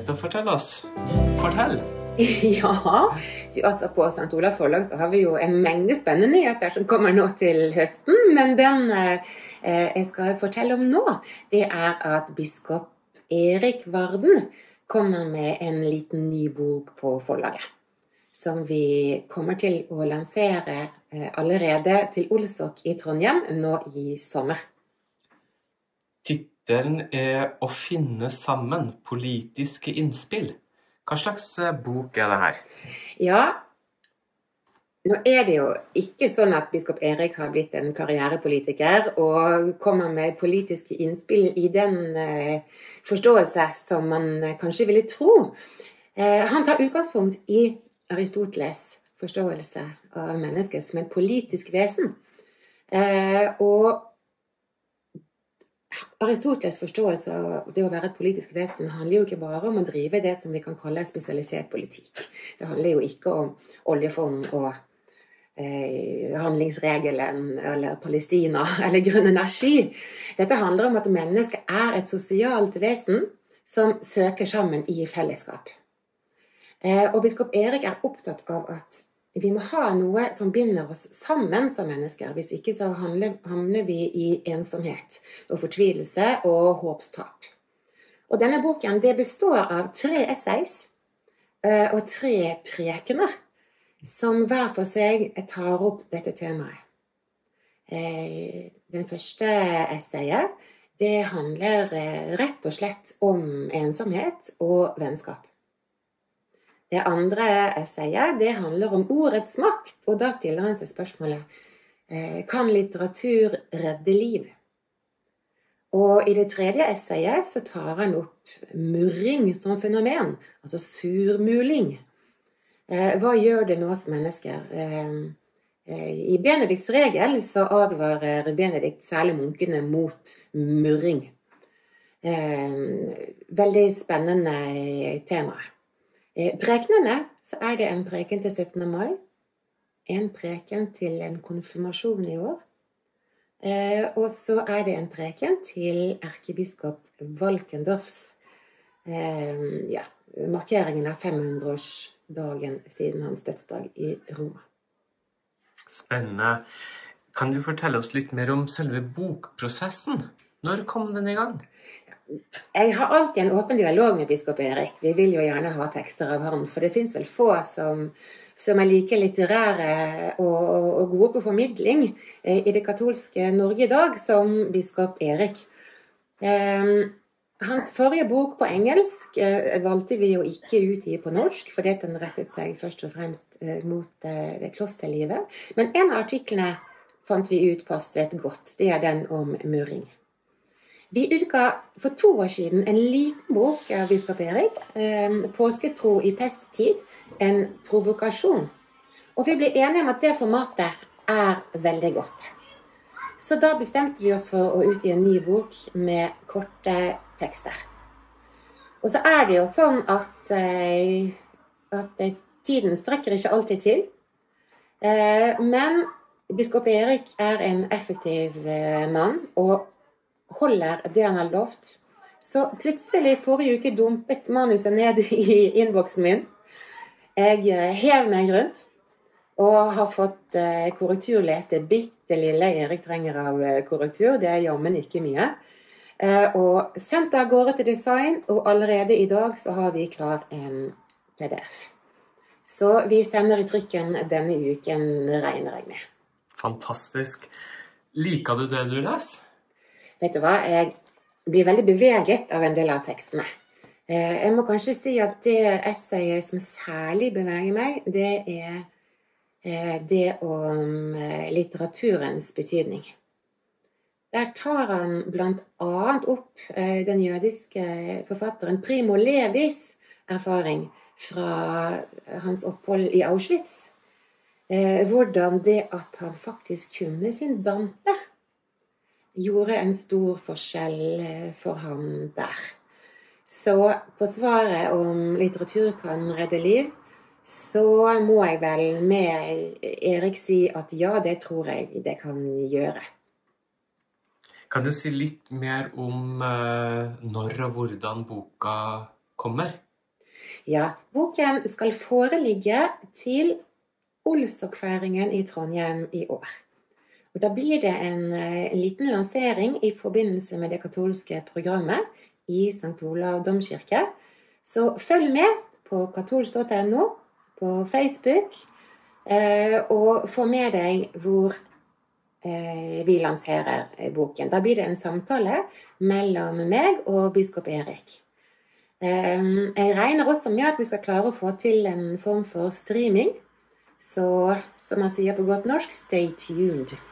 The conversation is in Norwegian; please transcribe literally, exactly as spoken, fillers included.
nyheter fortelle oss. Fortell! Ja, altså på Sankt Olav forlag så har vi jo en mengde spennende nyheter som kommer nå til høsten, men den eh, jeg skal fortelle om nå, det er at biskop Erik Varden kommer med en liten ny bok på forlaget, som vi kommer til å lansere eh, allerede til Olsok i Trondheim nå i sommer. Tittelen er «Å finne sammen, politiske innspill». Hva slags bok er det her? Ja, nå er det jo ikke sånn at biskop Erik har blitt en karrierepolitiker og kommer med politiske innspill i den eh, forståelse som man kanskje ville tro. Eh, han tar utgangspunkt i Aristoteles forståelse av mennesket som et politisk vesen. Eh, og Aristoteles forståelse av det å være et politisk vesen handler jo ikke bare om å drive det som vi kan kalle spesialisert politikk. Det handler jo ikke om oljefond og eh, handlingsregelen eller Palestina eller grønn energi. Dette handler om at mennesket er et sosialt vesen som søker sammen i fellesskap. Eh, og biskop Erik er opptatt av at vi må ha noe som binder oss sammen som mennesker. Hvis ikke så havner vi i ensomhet og fortvilelse og håpstap. Og denne boken det består av tre essays og tre prekener som hver for seg tar opp dette temaet. Den første essayet det handler rett og slett om ensomhet og vennskap. Det andre essayet, det handler om ordets makt, og da stiller han seg spørsmålet, kan litteratur redde liv? Og i det tredje essayet så tar han opp murring som fenomen, altså surmuling. Hva gjør det med oss mennesker? I Benedikts regel så advarer Benedikt særlig munkene mot murring. Veldig spennende tema. Prekenene, så er det en preken til syttende mai, en preken til en konfirmasjon i år, og så er det en preken til erkebiskop Valkendorfs ja, markeringen av femhundreårsdagen siden hans dødsdag i Roma. Spennende. Kan du fortelle oss litt mer om selve bokprosessen? Når kom den i gang? Jeg har alltid en åpen dialog med biskop Erik. Vi vil jo gjerne ha tekster av ham, for det finnes vel få som, som er like litterære og, og gode på formidling i det katolske Norge i dag som biskop Erik. Eh, hans forrige bok på engelsk eh, valgte vi jo ikke utgi på norsk, fordi den rettet seg først og fremst eh, mot eh, det klosterlivet. Men en av artiklene fant vi ut passet godt. Det er den om murring. Vi utga for to år siden en liten bok av biskop Erik, eh, Påsketro i pesttid, en provokasjon. Og vi ble enige om at det formatet er veldig godt. Så da bestemte vi oss for å utgi en ny bok med korte tekster. Og så er det jo sånn at, eh, at tiden strekker ikke alltid til. Eh, men biskop Erik er en effektiv eh, mann, og holder det han har lovt. Så plutselig forrige uke dumpet manuset ned i innboksen min. Jeg hev meg rundt og har fått korrektur lest det bitte lille Erik trenger av korrektur. Det er jammen ikke mye. Og sendt av gårde til design, og allerede i dag så har vi klar en P D F. Så vi sender i trykken denne uken, regner jeg med. Fantastisk. Liker du det du leser? Vet du hva, jeg blir veldig beveget av en del av tekstene. Jeg må kanskje si at det essayet som særlig beveger meg, det er det om litteraturens betydning. Der tar han blant annet opp den jødiske forfatteren Primo Levis erfaring fra hans opphold i Auschwitz. Hvordan det at han faktisk kunne sin Dante gjorde en stor forskjell for ham der. Så på svaret om litteratur kan redde liv, så må jeg vel med Erik si at ja, det tror jeg det kan gjøre. Kan du si litt mer om uh, når og hvordan boka kommer? Ja, boken skal foreligge til Olsok-feiringen i Trondheim i år. Og da blir det en, en liten lansering i forbindelse med det katolske programmet i Sankt Olav domkirke. Så følg med på katolsk punktum no, på Facebook, eh, og få med deg hvor eh, vi lanserer boken. Da blir det en samtale mellom meg og biskop Erik. Eh, jeg regner også med at vi skal klare å få til en form for streaming, så som man sier på godt norsk, stay tuned.